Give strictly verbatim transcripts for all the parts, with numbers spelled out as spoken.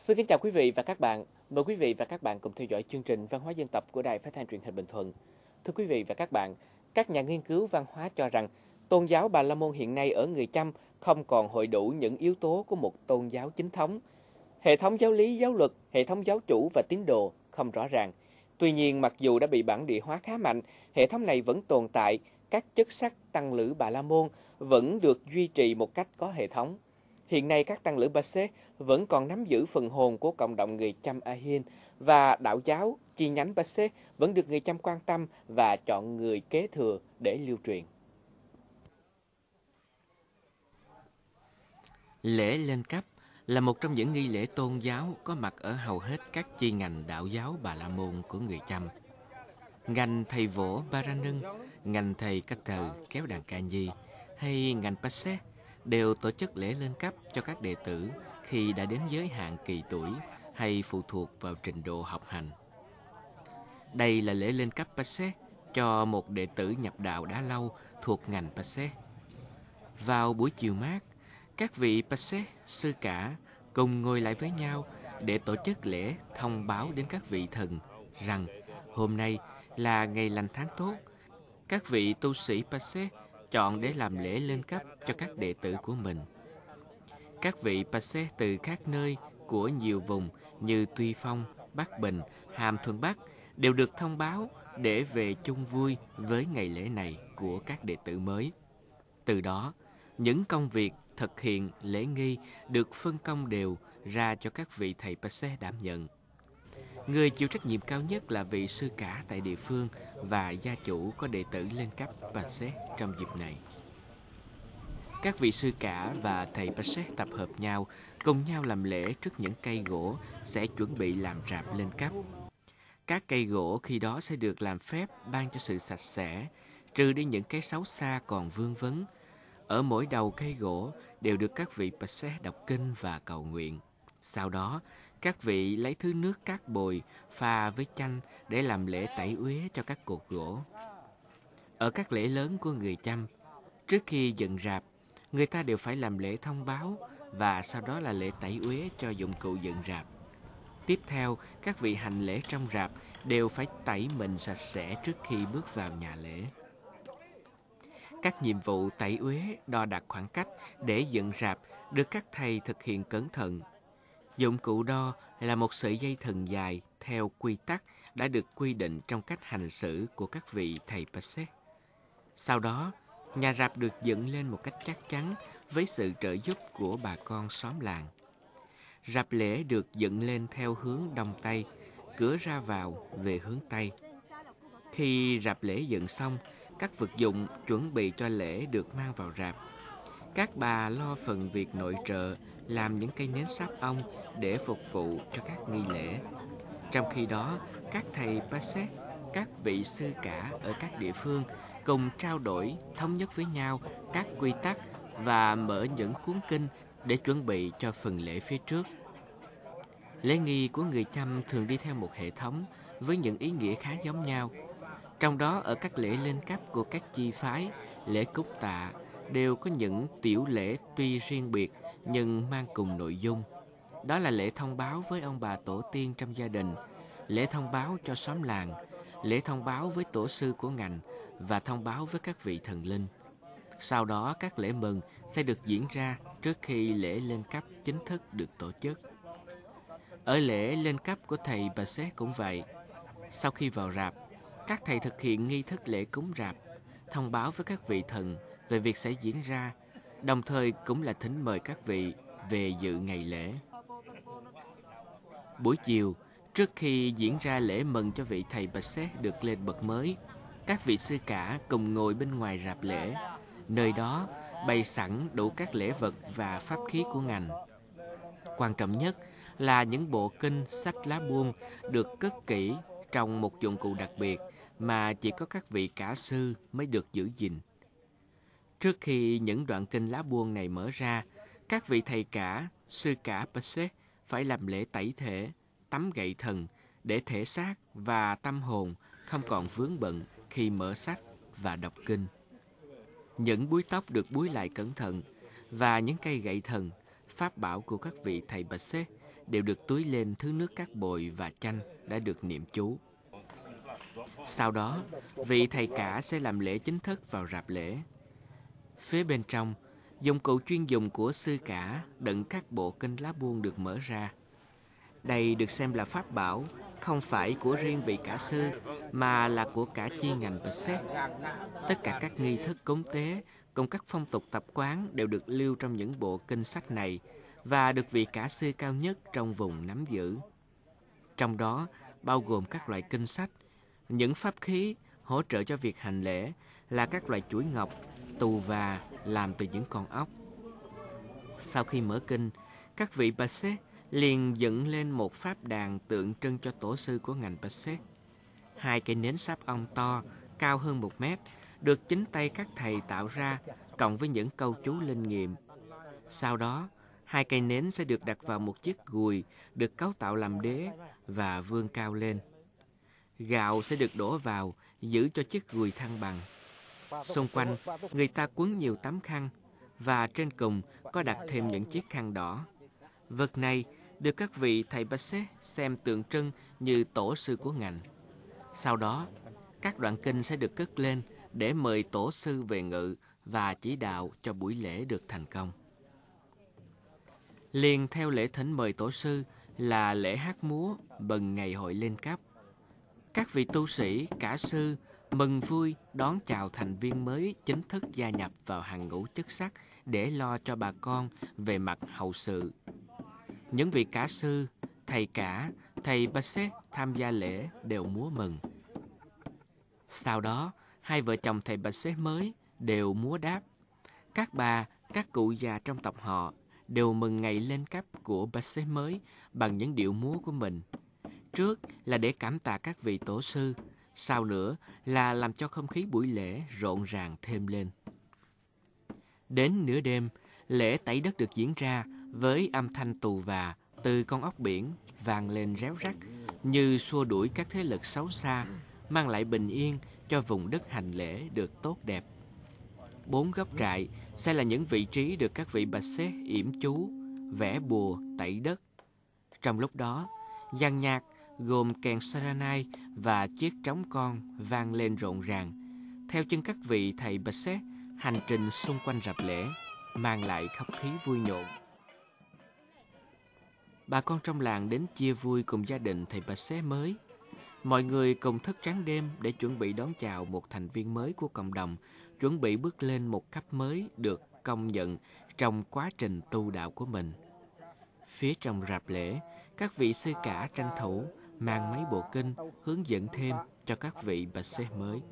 Xin kính chào quý vị và các bạn. Mời quý vị và các bạn cùng theo dõi chương trình Văn hóa dân tộc của Đài Phát thanh Truyền hình Bình Thuận. Thưa quý vị và các bạn, các nhà nghiên cứu văn hóa cho rằng tôn giáo Bà La Môn hiện nay ở người Chăm không còn hội đủ những yếu tố của một tôn giáo chính thống. Hệ thống giáo lý, giáo luật, hệ thống giáo chủ và tín đồ không rõ ràng. Tuy nhiên, mặc dù đã bị bản địa hóa khá mạnh, hệ thống này vẫn tồn tại, các chức sắc tăng lữ Bà La Môn vẫn được duy trì một cách có hệ thống. Hiện nay các tăng lữ Ba Xê vẫn còn nắm giữ phần hồn của cộng đồng người Chăm A Hien và đạo giáo chi nhánh Ba Xê vẫn được người Chăm quan tâm và chọn người kế thừa để lưu truyền. Lễ lên cấp là một trong những nghi lễ tôn giáo có mặt ở hầu hết các chi ngành đạo giáo Bà La Môn của người Chăm. Ngành thầy vỗ Ba Ra Nưng, ngành thầy Cách Tờ kéo đàn ca nhi hay ngành Pa Xé đều tổ chức lễ lên cấp cho các đệ tử khi đã đến giới hạn kỳ tuổi hay phụ thuộc vào trình độ học hành. Đây là lễ lên cấp Pa Xé cho một đệ tử nhập đạo đã lâu thuộc ngành Pa Xé. Vào buổi chiều mát, các vị Pa Xé, sư cả cùng ngồi lại với nhau để tổ chức lễ thông báo đến các vị thần rằng hôm nay là ngày lành tháng tốt. Các vị tu sĩ Pa Xé chọn để làm lễ lên cấp cho các đệ tử của mình. Các vị Pa Xé từ các nơi của nhiều vùng như Tuy Phong, Bắc Bình, Hàm Thuận Bắc đều được thông báo để về chung vui với ngày lễ này của các đệ tử mới. Từ đó, những công việc thực hiện lễ nghi được phân công đều ra cho các vị thầy Pa Xé đảm nhận. Người chịu trách nhiệm cao nhất là vị sư cả tại địa phương và gia chủ có đệ tử lên cấp Pa Xé trong dịp này. Các vị sư cả và thầy Pa Xé tập hợp nhau, cùng nhau làm lễ trước những cây gỗ sẽ chuẩn bị làm rạp lên cấp. Các cây gỗ khi đó sẽ được làm phép ban cho sự sạch sẽ, trừ đi những cái xấu xa còn vương vấn. Ở mỗi đầu cây gỗ đều được các vị Pa Xé đọc kinh và cầu nguyện. Sau đó, các vị lấy thứ nước cát bồi pha với chanh để làm lễ tẩy uế cho các cột gỗ. Ở các lễ lớn của người Chăm, trước khi dựng rạp, người ta đều phải làm lễ thông báo và sau đó là lễ tẩy uế cho dụng cụ dựng rạp. Tiếp theo, các vị hành lễ trong rạp đều phải tẩy mình sạch sẽ trước khi bước vào nhà lễ. Các nhiệm vụ tẩy uế, đo đạc khoảng cách để dựng rạp được các thầy thực hiện cẩn thận. Dụng cụ đo là một sợi dây thừng dài theo quy tắc đã được quy định trong cách hành xử của các vị thầy Pa Xé. Sau đó, nhà rạp được dựng lên một cách chắc chắn với sự trợ giúp của bà con xóm làng. Rạp lễ được dựng lên theo hướng đông tây, cửa ra vào về hướng tây. Khi rạp lễ dựng xong, các vật dụng chuẩn bị cho lễ được mang vào rạp. Các bà lo phần việc nội trợ, làm những cây nến sáp ong để phục vụ cho các nghi lễ. Trong khi đó, các thầy Pa Xé, các vị sư cả ở các địa phương cùng trao đổi, thống nhất với nhau các quy tắc và mở những cuốn kinh để chuẩn bị cho phần lễ phía trước. Lễ nghi của người Chăm thường đi theo một hệ thống với những ý nghĩa khá giống nhau. Trong đó, ở các lễ lên cấp của các chi phái, lễ cúng tạ đều có những tiểu lễ tuy riêng biệt nhưng mang cùng nội dung. Đó là lễ thông báo với ông bà tổ tiên trong gia đình, lễ thông báo cho xóm làng, lễ thông báo với tổ sư của ngành và thông báo với các vị thần linh. Sau đó, các lễ mừng sẽ được diễn ra trước khi lễ lên cấp chính thức được tổ chức. Ở lễ lên cấp của thầy Pa Xé cũng vậy. Sau khi vào rạp, các thầy thực hiện nghi thức lễ cúng rạp, thông báo với các vị thần về việc sẽ diễn ra, đồng thời cũng là thỉnh mời các vị về dự ngày lễ. Buổi chiều, trước khi diễn ra lễ mừng cho vị thầy Pa Xé được lên bậc mới, các vị sư cả cùng ngồi bên ngoài rạp lễ. Nơi đó bày sẵn đủ các lễ vật và pháp khí của ngành. Quan trọng nhất là những bộ kinh, sách lá buông được cất kỹ trong một dụng cụ đặc biệt mà chỉ có các vị cả sư mới được giữ gìn. Trước khi những đoạn kinh lá buông này mở ra, các vị thầy cả, sư cả Pa Xé phải làm lễ tẩy thể, tắm gậy thần để thể xác và tâm hồn không còn vướng bận khi mở sách và đọc kinh. Những búi tóc được búi lại cẩn thận và những cây gậy thần, pháp bảo của các vị thầy Pa Xé đều được tưới lên thứ nước cát bồi và chanh đã được niệm chú. Sau đó, vị thầy cả sẽ làm lễ chính thức vào rạp lễ. Phía bên trong, dụng cụ chuyên dùng của sư cả đựng các bộ kinh lá buông được mở ra. Đây được xem là pháp bảo không phải của riêng vị cả sư mà là của cả chi ngành Pasét. Tất cả các nghi thức cúng tế cùng các phong tục tập quán đều được lưu trong những bộ kinh sách này và được vị cả sư cao nhất trong vùng nắm giữ. Trong đó bao gồm các loại kinh sách, những pháp khí hỗ trợ cho việc hành lễ là các loại chuỗi ngọc, tù và làm từ những con ốc. Sau khi mở kinh, các vị Pasét liền dựng lên một pháp đàn tượng trưng cho tổ sư của ngành Pasét. Hai cây nến sáp ong to, cao hơn một mét, được chính tay các thầy tạo ra, cộng với những câu chú linh nghiệm. Sau đó, hai cây nến sẽ được đặt vào một chiếc gùi được cấu tạo làm đế và vươn cao lên. Gạo sẽ được đổ vào, giữ cho chiếc gùi thăng bằng. Xung quanh, người ta quấn nhiều tấm khăn, và trên cùng có đặt thêm những chiếc khăn đỏ. Vật này được các vị thầy Pasét xem tượng trưng như tổ sư của ngành. Sau đó, các đoạn kinh sẽ được cất lên để mời tổ sư về ngự và chỉ đạo cho buổi lễ được thành công. Liền theo lễ thỉnh mời tổ sư là lễ hát múa mừng ngày hội lên cấp. Các vị tu sĩ, cả sư mừng vui đón chào thành viên mới chính thức gia nhập vào hàng ngũ chức sắc để lo cho bà con về mặt hậu sự. Những vị cả sư, thầy cả, thầy Pasét tham gia lễ đều múa mừng. Sau đó, hai vợ chồng thầy Pasét mới đều múa đáp. Các bà, các cụ già trong tộc họ đều mừng ngày lên cấp của Pasét mới bằng những điệu múa của mình. Trước là để cảm tạ các vị tổ sư, sau nữa là làm cho không khí buổi lễ rộn ràng thêm lên. Đến nửa đêm, lễ tẩy đất được diễn ra với âm thanh tù và từ con ốc biển vang lên réo rắt như xua đuổi các thế lực xấu xa, mang lại bình yên cho vùng đất hành lễ được tốt đẹp. Bốn góc trại sẽ là những vị trí được các vị Pasét yểm chú, vẽ bùa tẩy đất. Trong lúc đó, dàn nhạc gồm kèn saranai và chiếc trống con vang lên rộn ràng, theo chân các vị thầy Pasét hành trình xung quanh rạp lễ, mang lại không khí vui nhộn. Bà con trong làng đến chia vui cùng gia đình thầy Pasét mới. Mọi người cùng thức trắng đêm để chuẩn bị đón chào một thành viên mới của cộng đồng, chuẩn bị bước lên một cấp mới được công nhận trong quá trình tu đạo của mình. Phía trong rạp lễ, các vị sư cả tranh thủ mang mấy bộ kinh hướng dẫn thêm cho các vị Pasét mới.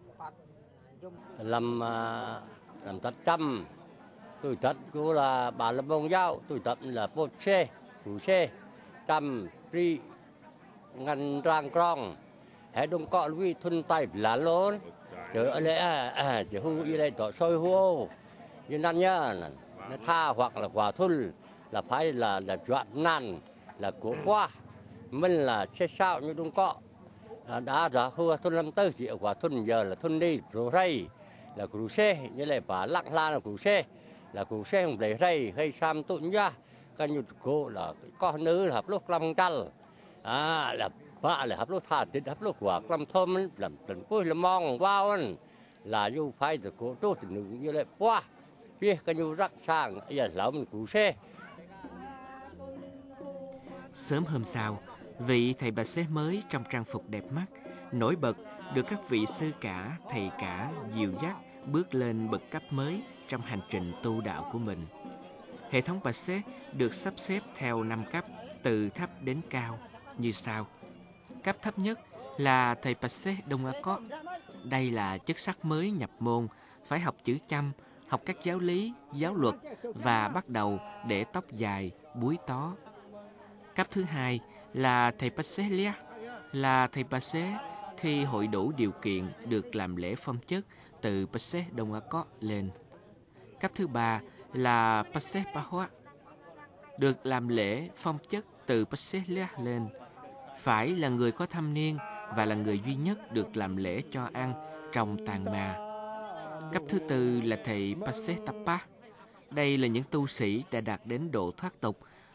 Làm làm tật trăm, tuổi tật của là bà là bông giáo, tuổi tật là bột xe, củ xe, trăm ri ngăn rang krong, hệ đông cọ lui thun tay lá lớn, chờ lẽ à chờ hu y đây tỏ soi hu, như nan nhá, nó tha hoặc là quả thun là phải là là chọn nan là của qua, mình là xe sao như đông cọ, đã đã hua thun năm tư chỉ quả thun giờ là thun đi rồi đây là củ xe, như là bà lặng la là củ xe, là củ xe không để đây hay sam tụn nhá, cái như cô là con nữ là hấp lúc làm chăn, à là bà là hấp lúc thả thịt hấp lúc quả làm thơm làm làm vui làm mong vào là như phải được cô tốt thì như là qua, biết cái như rắc sang giờ làm củ xe. Sớm hôm sau, vị thầy Pasét mới trong trang phục đẹp mắt, nổi bật được các vị sư cả, thầy cả dìu dắt bước lên bậc cấp mới trong hành trình tu đạo của mình. Hệ thống Pasét được sắp xếp theo năm cấp từ thấp đến cao như sau. Cấp thấp nhất là thầy Pasét Đông A Cót. Đây là chức sắc mới nhập môn, phải học chữ chăm, học các giáo lý, giáo luật và bắt đầu để tóc dài, búi tó. Cấp thứ hai là thầy Pasét Liác, là thầy Pasét khi hội đủ điều kiện được làm lễ phong chức từ Pasét Đông A Cót lên. Cấp thứ ba là Pasét Pahoa, được làm lễ phong chức từ Pasét Liác lên, phải là người có thâm niên và là người duy nhất được làm lễ cho ăn trong tàn ma. Cấp thứ tư là thầy Pasét Tapa. Đây là những tu sĩ đã đạt đến độ thoát tục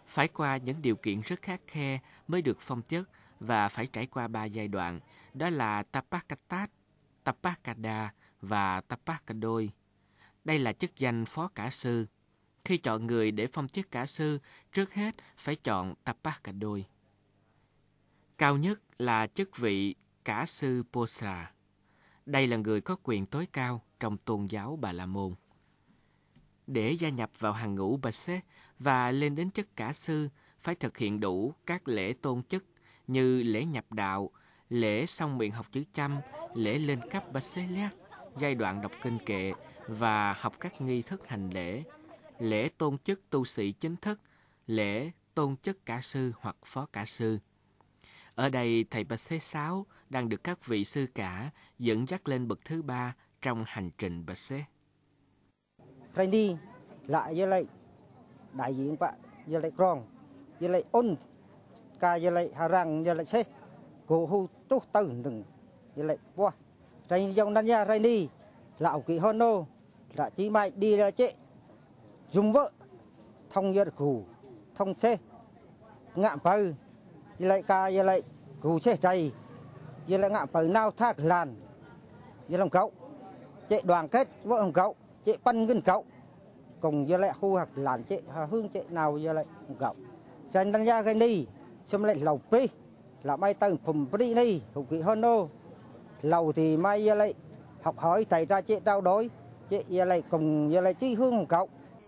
phải qua những điều kiện rất khắt khe mới được phong chức và phải trải qua ba giai đoạn, đó là Tapakatat, Tapakada và Tapakadoi. Đây là chức danh phó cả sư. Khi chọn người để phong chức cả sư, trước hết phải chọn Tapakadoi. Cao nhất là chức vị cả sư Posa. Đây là người có quyền tối cao trong tôn giáo Bà La Môn. Để gia nhập vào hàng ngũ Baset và lên đến chức cả sư, phải thực hiện đủ các lễ tôn chức như lễ nhập đạo, lễ song miệng học chữ Chăm, lễ lên cấp Baselak, giai đoạn đọc kinh kệ và học các nghi thức hành lễ, lễ tôn chức tu sĩ chính thức, lễ tôn chức cả sư hoặc phó cả sư. Ở đây, thầy Baset sáu đang được các vị sư cả dẫn dắt lên bậc thứ ba trong hành trình Baset. Thầy đi lại với lại đại diện bạn với lại con với lại ôn ca với lại hà răng với lại xe cổ hù tốt tử từng với lại qua thầy dòng đàn nhà thầy đi lão kỹ hơn đâu là chỉ mai đi là chế dùng vợ thông với cụ thông xe ngạm bờ với lại ca với lại cụ xe thầy với lại ngạm bờ nào thác làn với lòng cậu chế đoàn kết vợ lòng cậu chế bắn gần cậu cùng với lại khu học làn chế hương chế nào với lại cậu sen đàn gia cái đi xong lại lầu pi là mai tầng phùm pi đi hữu kỹ hơn đâu lầu thì mai với lại học hỏi thầy ra chế trao đổi chế với lại cùng với lại chí hương cậu.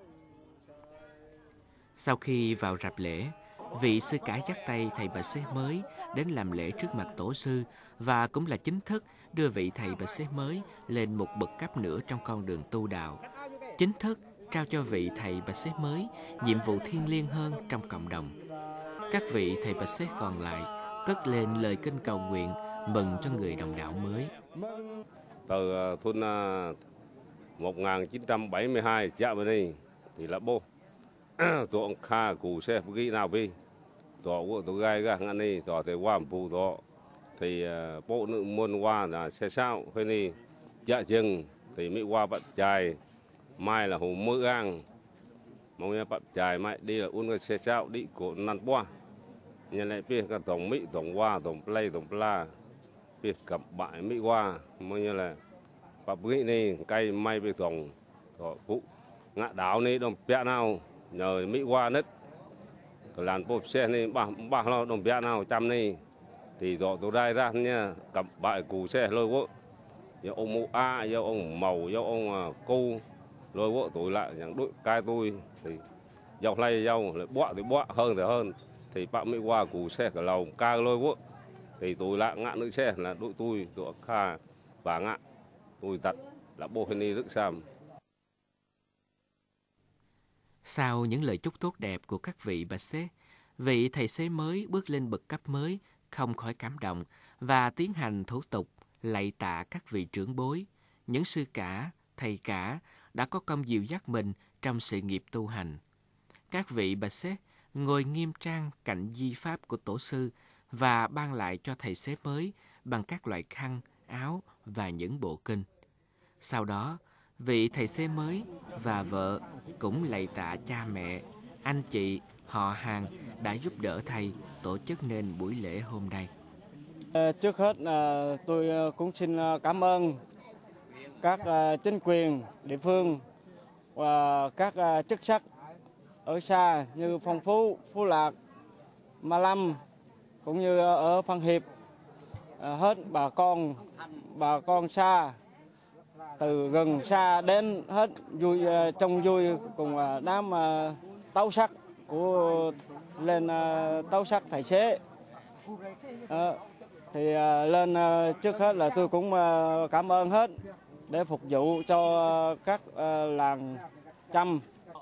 Sau khi vào rạp lễ, vị sư cả dắt tay thầy Baset mới đến làm lễ trước mặt tổ sư và cũng là chính thức đưa vị thầy Baset mới lên một bậc cấp nữa trong con đường tu đạo. Chính thức trao cho vị thầy Baset mới nhiệm vụ thiêng liêng hơn trong cộng đồng. Các vị thầy Baset còn lại cất lên lời kinh cầu nguyện mừng cho người đồng đạo mới. Từ thôn một nghìn chín trăm bảy mươi hai chạm vào đây thì là bố tổ kha cụ xe ghi nào đi tổ của tổ gai ra ngăn đi tổ thì qua phụ tổ thì bộ nữ môn qua là xe sao hơi đi chợ chừng thì mỹ qua bận chài mai là hồ mưa gang mong nha bận chài mai đi là uống cái xe sao đi của năn qua nhân lại biết cái tổng mỹ tổng qua tổng play tổng pla biết cặp bại mỹ qua mong như là bắp nghĩ này cây mai bị tổng tổ cụ ngã đảo này đồng bẹ nào nhờ mỹ qua nứt làn bột xe này ba ba lo đồng bẹ nào trăm này thì dọ tôi đai ra nha cặp bại cù xe lôi vợ do ông mụ a do ông màu do ông cô lôi vợ tôi lại những đội cai tôi thì dọc lay dâu lại bọa thì bọa hơn thì hơn thì bạn mỹ qua cù xe cả lầu ca lôi vợ thì tôi lại ngã nữ xe là đội tôi tôi kha và ngã tôi tật là bố hình đi rất xàm. Sau những lời chúc tốt đẹp của các vị Baset, vị thầy xế mới bước lên bậc cấp mới không khỏi cảm động và tiến hành thủ tục lạy tạ các vị trưởng bối, những sư cả, thầy cả đã có công dìu dắt mình trong sự nghiệp tu hành. Các vị Baset ngồi nghiêm trang cạnh di pháp của tổ sư và ban lại cho thầy xế mới bằng các loại khăn, áo và những bộ kinh. Sau đó, vị thầy xế mới và vợ cũng lạy tạ cha mẹ, anh chị, họ hàng đã giúp đỡ thầy tổ chức nên buổi lễ hôm nay. Trước hết tôi cũng xin cảm ơn các chính quyền địa phương và các chức sắc ở xa như Phong Phú, Phú Lạc, Ma Lâm cũng như ở Phan Hiệp. Hết bà con, bà con xa, từ gần xa đến hết vui trong vui cùng đám tấu sắc của lên tấu sắc thầy xế. À, thì lên trước hết là tôi cũng cảm ơn hết để phục vụ cho các làng Chăm.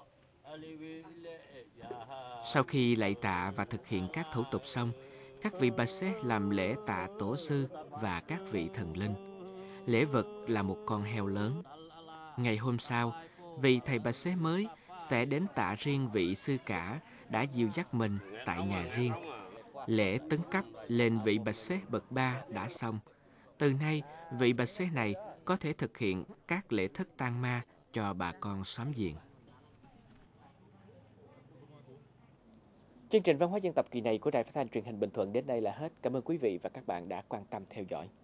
Sau khi lạy tạ và thực hiện các thủ tục xong, các vị Baset làm lễ tạ tổ sư và các vị thần linh. Lễ vật là một con heo lớn. Ngày hôm sau, vị thầy Baset mới sẽ đến tạ riêng vị sư cả đã dìu dắt mình tại nhà riêng. Lễ tấn cấp lên vị Baset bậc ba đã xong. Từ nay, vị Baset này có thể thực hiện các lễ thức tang ma cho bà con xóm giềng. Chương trình văn hóa dân tộc kỳ này của Đài Phát thanh Truyền hình Bình Thuận đến đây là hết. Cảm ơn quý vị và các bạn đã quan tâm theo dõi.